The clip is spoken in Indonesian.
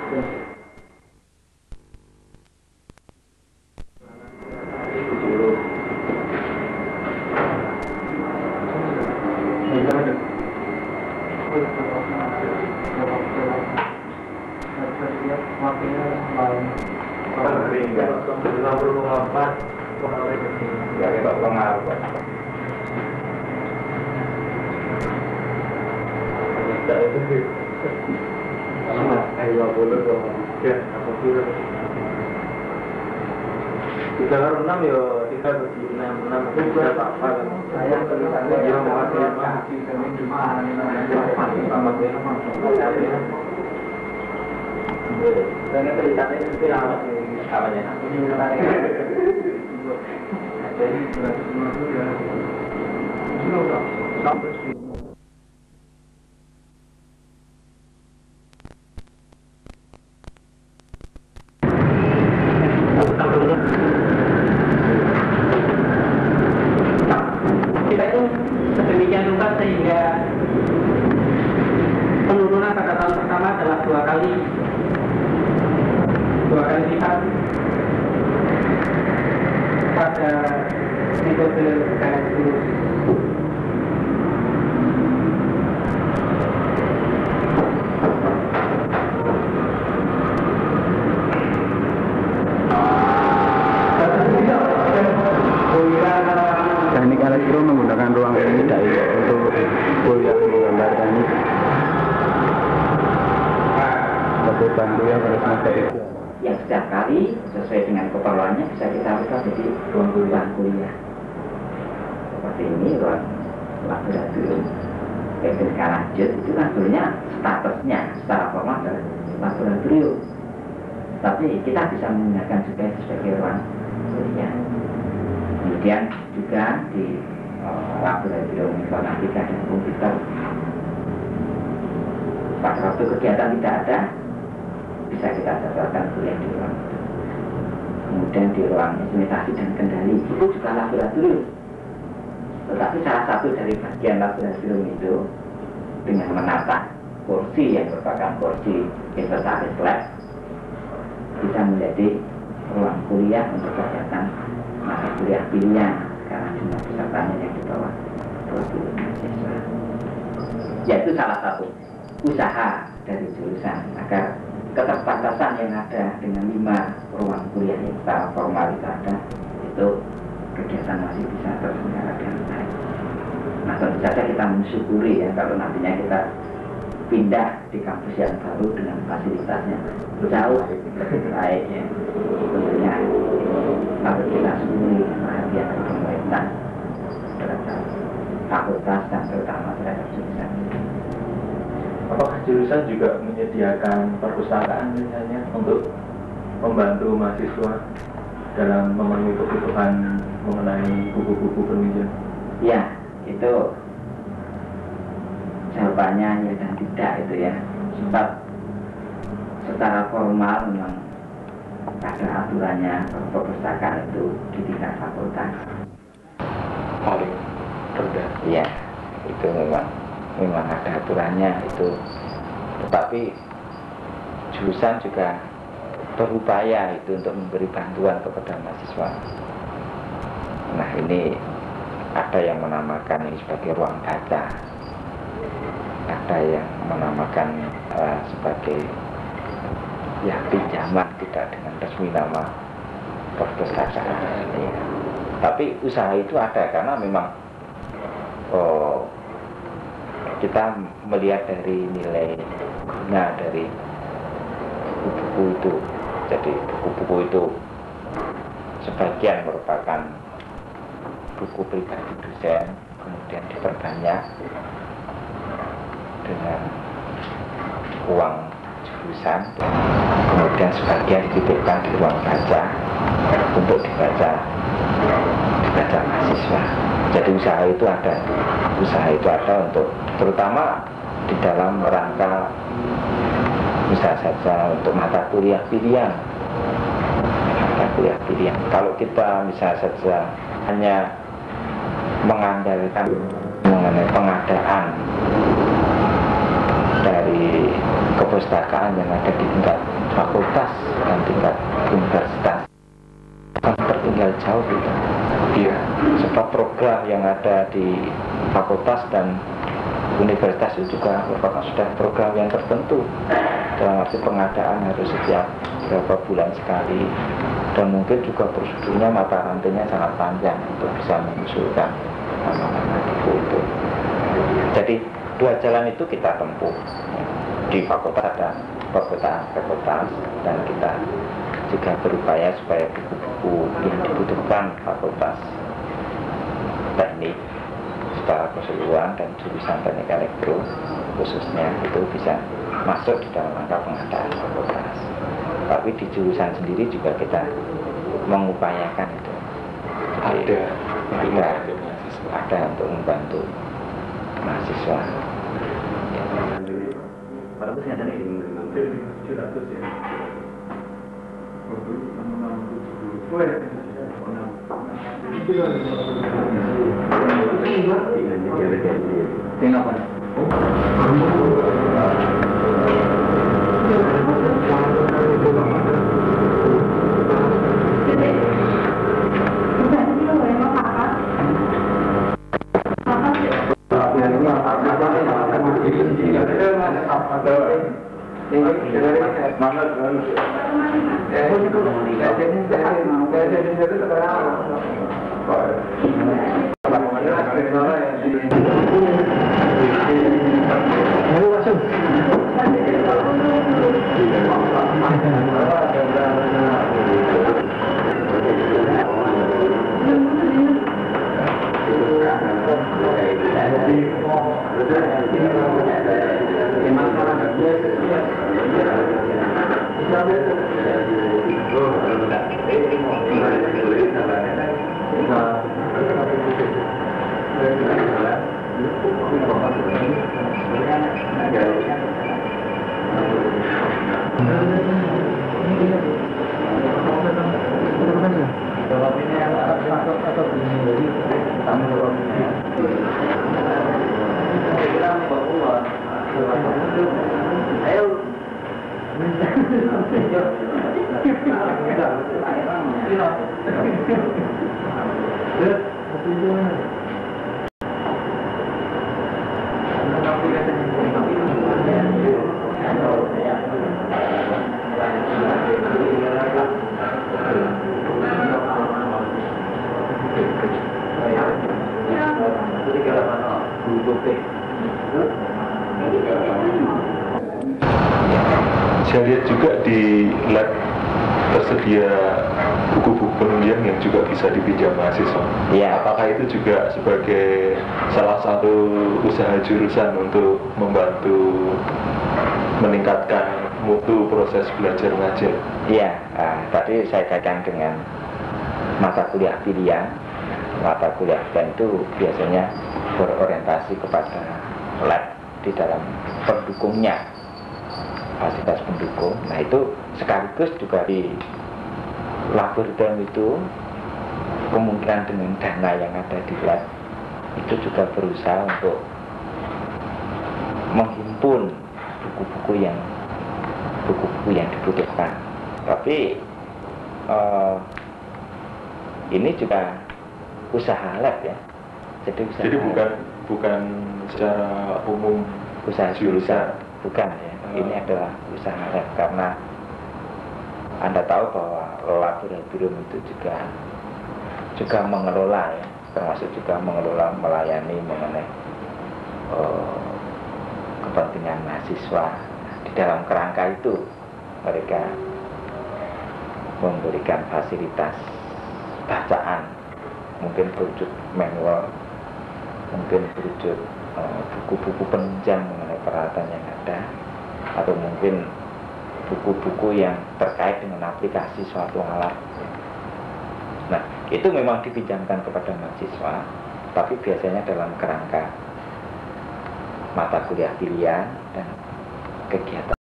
Kita itu sedemikian rupa sehingga penurunan pada tahun pertama adalah dua kali lipat pada metode karet lurus. Teknik elektro menggunakan ruang ini tidak untuk kuliah menggambar teknik. Tapi bantu ya pada semester itu. Yang setiap kali sesuai dengan keperluannya bisa kita ubah jadi ruang kuliah. Seperti ini ruang laboratorium. Tingkat lanjut itu kan sebenarnya statusnya secara formal adalah laboratorium. Tapi kita bisa menggunakan juga sebagai ruang kuliah. Kemudian juga di laboratorium informatika dan komputer pada waktu kegiatan tidak ada bisa kita jadwalkan kuliah di ruang itu. Kemudian di ruang instrumentasi dan kendali itu juga laboratorium, tetapi salah satu dari bagian laboratorium itu dengan menata kursi yang merupakan kursi inventaris lab bisa menjadi ruang kuliah untuk kegiatan mata kuliah pilihan karena jumlah pesertanya yang di bawah 20 mahasiswa. Yaitu salah satu usaha dari jurusan agar keterbatasan yang ada dengan 5 ruang kuliah yang secara formal itu ada, itu kegiatan masih bisa terselenggara dengan baik. Nah, tentu saja kita mensyukuri ya kalau nantinya kita pindah di kampus yang baru dengan fasilitasnya jauh lebih baik ya. Tentunya harus kita syukuri perhatian dari pemerintah terhadap fakultas dan terutama terhadap jurusan. Apakah jurusan juga menyediakan perpustakaan misalnya untuk membantu mahasiswa dalam memenuhi kebutuhan mengenai buku-buku penelitian? Ya, itu jawabannya ya dan tidak itu ya. Sebab secara formal memang ada aturannya perpustakaan itu di tingkat fakultas. Paling rendah. Iya, itu memang ada aturannya itu. Tetapi jurusan juga berupaya itu untuk memberi bantuan kepada mahasiswa. Nah, ini ada yang menamakan ini sebagai ruang baca, ada yang menamakan sebagai ya pinjaman, tidak dengan resmi nama perpustakaan. Ya. Tapi usaha itu ada karena memang kita melihat dari nilai guna dari buku-buku itu. Jadi buku-buku itu sebagian merupakan buku pribadi dosen, kemudian diperbanyak dengan uang jurusan, kemudian sebagian dititipkan di ruang baca untuk dibaca mahasiswa. Jadi usaha itu ada untuk terutama di dalam rangka bisa saja untuk mata kuliah pilihan. Kalau kita bisa saja hanya mengandalkan mengenai pengadaan dari kepustakaan yang ada di tingkat fakultas dan tingkat universitas kan tertinggal jauh gitu. Iya. Sebab program yang ada di fakultas dan universitas itu juga merupakan sudah program yang tertentu, dalam arti pengadaan harus setiap beberapa bulan sekali, dan mungkin juga prosedurnya mata rantainya sangat panjang untuk bisa mengusulkan nama-nama itu. Jadi dua jalan itu kita tempuh. Di fakultas ada perkotaan fakultas, dan kita juga berupaya supaya buku-buku yang dibutuhkan fakultas teknik secara keseluruhan dan jurusan teknik elektro khususnya itu bisa masuk di dalam rangka pengadaan fakultas. Tapi di jurusan sendiri juga kita mengupayakan itu. Jadi, ada untuk membantu mahasiswa. Pada itu ada nih 700 ya. Saya lihat juga di lab tersedia buku-buku penunjang yang juga bisa dipinjam mahasiswa. Ya. Apakah itu juga sebagai salah satu usaha jurusan untuk membantu meningkatkan mutu proses belajar mengajar? Iya, tadi saya kaitkan dengan mata kuliah pilihan. Mata kuliah pilihan itu biasanya berorientasi kepada lab di dalam pendukungnya, fasilitas pendukung. Nah itu sekaligus juga di laboratorium itu kemungkinan dengan dana yang ada di lab itu juga berusaha untuk menghimpun buku-buku yang dibutuhkan. Tapi ini juga usaha lab ya. Jadi bukan secara umum usaha jurusan. Bukan ya. Ini adalah usaha lab karena Anda tahu bahwa laboratorium itu juga mengelola ya, termasuk juga mengelola melayani mengenai kepentingan mahasiswa. Di dalam kerangka itu mereka memberikan fasilitas bacaan, mungkin berwujud manual, mungkin berwujud buku-buku penunjang mengenai peralatan yang ada, atau mungkin buku-buku yang terkait dengan aplikasi suatu alat. Nah, itu memang dipinjamkan kepada mahasiswa, tapi biasanya dalam kerangka mata kuliah pilihan dan kegiatan